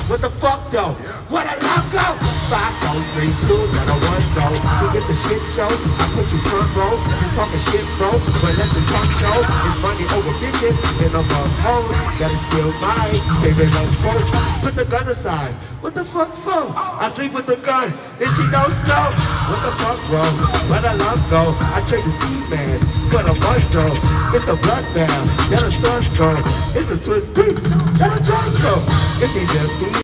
What the fuck though? What a love go? 5, 4, 3, 2, let a one go. To get the shit show, I put you front row. You talking shit, bro, but that's your talk show. It's money over bitches, and I'm a hoe. That is still mine, baby, no smoke. Put the gun aside. What the fuck for? I sleep with the gun, and she don't snow. What the fuck, bro? Where the love go? I trade the ski mask for the muzzle. It's a bloodbath, that a sun's go. It's a Swiss beat, that a drunk go. If she just